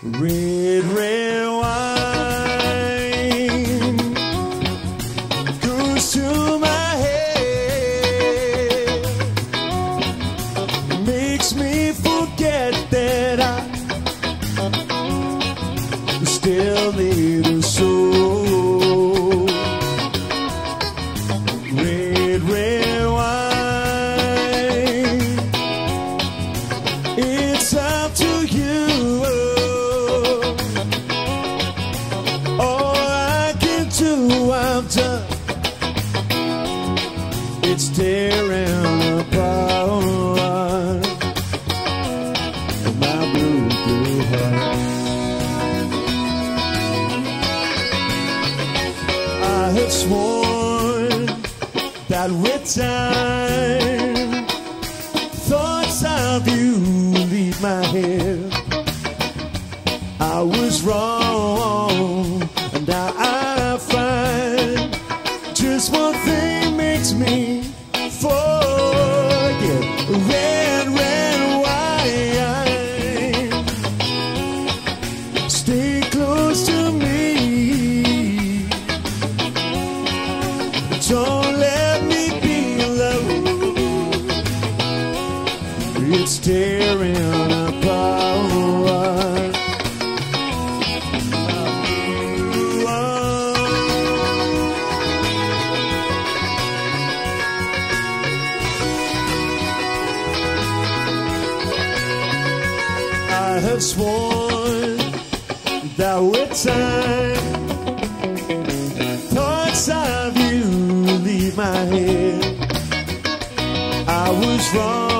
Red, red wine goes to my head, makes me forget that I still need a soul. Red, red wine, it's up to you. All I can do, I'm done. It's tearing apart my blue, blue heart. I had sworn that with time thoughts of you leave my head. I was wrong, and now I find just one thing makes me forget. Red, red wine, stay close to me. Don't let me be alone. It's tearing apart. I have sworn that with time thoughts of you leave my head. I was wrong,